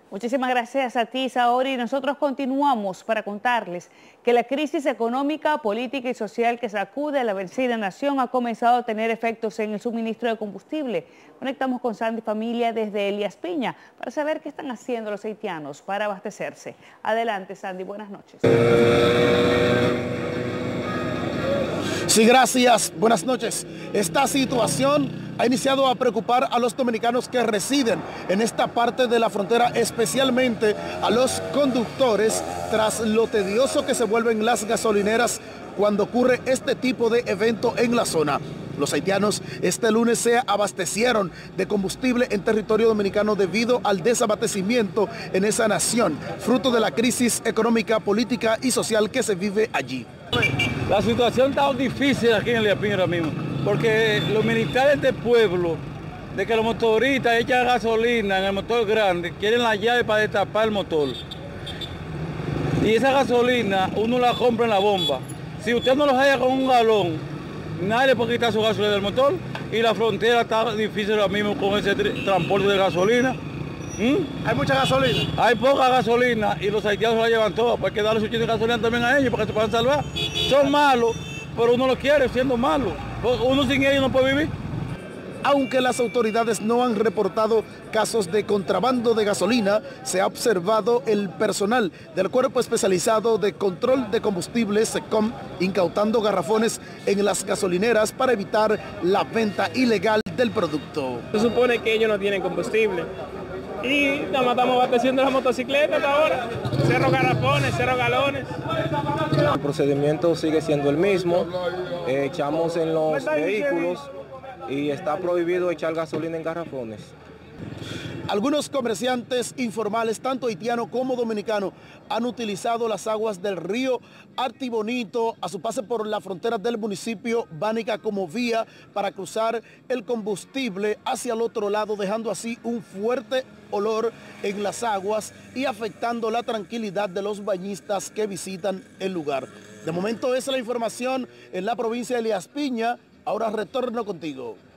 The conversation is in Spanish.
Muchísimas gracias a ti, Saori. Nosotros continuamos para contarles que la crisis económica, política y social que sacude a la vencida nación ha comenzado a tener efectos en el suministro de combustible. Conectamos con Sandy Familia desde Elías Piña para saber qué están haciendo los haitianos para abastecerse. Adelante, Sandy, buenas noches. Sí, gracias. Buenas noches. Esta situación ha iniciado a preocupar a los dominicanos que residen en esta parte de la frontera, especialmente a los conductores, tras lo tedioso que se vuelven las gasolineras cuando ocurre este tipo de evento en la zona. Los haitianos este lunes se abastecieron de combustible en territorio dominicano debido al desabastecimiento en esa nación, fruto de la crisis económica, política y social que se vive allí. La situación está difícil aquí en Elías Piña ahora mismo, porque los militares del pueblo, de que los motoristas echan gasolina en el motor grande, quieren la llave para destapar el motor. Y esa gasolina uno la compra en la bomba. Si usted no lo halla con un galón, nadie le puede quitar su gasolina del motor, y la frontera está difícil ahora mismo con ese transporte de gasolina. ¿Hay mucha gasolina? Hay poca gasolina y los haitianos la llevan toda, pues hay que darle su chiste de gasolina también a ellos para que se puedan salvar. Son malos, pero uno lo quiere siendo malo. Uno sin ellos no puede vivir. Aunque las autoridades no han reportado casos de contrabando de gasolina, se ha observado el personal del Cuerpo Especializado de Control de Combustibles, SECOM, incautando garrafones en las gasolineras para evitar la venta ilegal del producto. Se supone que ellos no tienen combustible y nada más estamos abasteciendo las motocicletas hasta ahora, 0 garrafones, 0 galones. El procedimiento sigue siendo el mismo, echamos en los vehículos y está prohibido echar gasolina en garrafones. Algunos comerciantes informales, tanto haitianos como dominicanos, han utilizado las aguas del río Artibonito a su pase por la frontera del municipio Bánica como vía para cruzar el combustible hacia el otro lado, dejando así un fuerte olor en las aguas y afectando la tranquilidad de los bañistas que visitan el lugar. De momento esa es la información en la provincia de Elías Piña. Ahora retorno contigo.